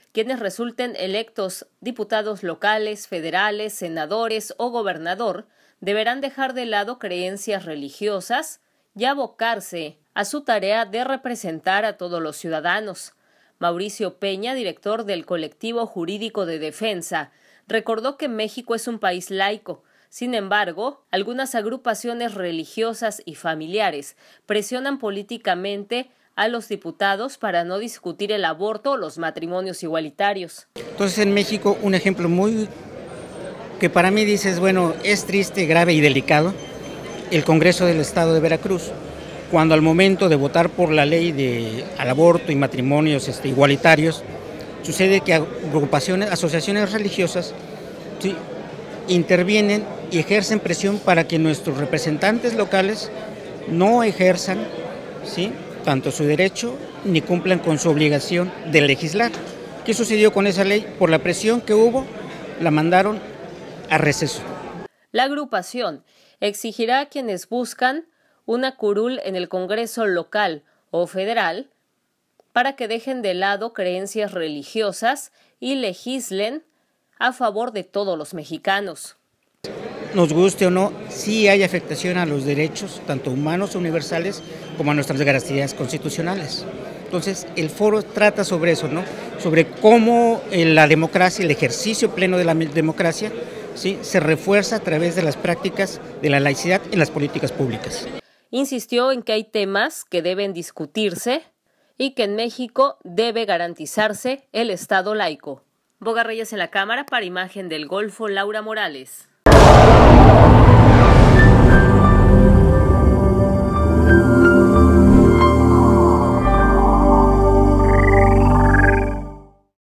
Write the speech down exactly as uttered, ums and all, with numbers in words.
Quienes resulten electos diputados locales, federales, senadores o gobernador deberán dejar de lado creencias religiosas y abocarse a su tarea de representar a todos los ciudadanos. Mauricio Peña, director del Colectivo Jurídico de Defensa, recordó que México es un país laico. Sin embargo, algunas agrupaciones religiosas y familiares presionan políticamente a los diputados para no discutir el aborto o los matrimonios igualitarios. Entonces, en México, un ejemplo muy que para mí dices, bueno, es triste, grave y delicado, el Congreso del Estado de Veracruz, cuando al momento de votar por la ley de al aborto y matrimonios este, igualitarios, sucede que agrupaciones, asociaciones religiosas, sí, intervienen y ejercen presión para que nuestros representantes locales no ejerzan, ¿sí?, tanto su derecho ni cumplan con su obligación de legislar. ¿Qué sucedió con esa ley? Por la presión que hubo, la mandaron a receso. La agrupación exigirá a quienes buscan una curul en el Congreso local o federal para que dejen de lado creencias religiosas y legislen a favor de todos los mexicanos. Nos guste o no, sí hay afectación a los derechos, tanto humanos universales como a nuestras garantías constitucionales. Entonces, el foro trata sobre eso, ¿no? Sobre cómo la democracia, el ejercicio pleno de la democracia, ¿sí?, se refuerza a través de las prácticas de la laicidad en las políticas públicas. Insistió en que hay temas que deben discutirse y que en México debe garantizarse el Estado laico. Boga Reyes en la Cámara, para Imagen del Golfo, Laura Morales.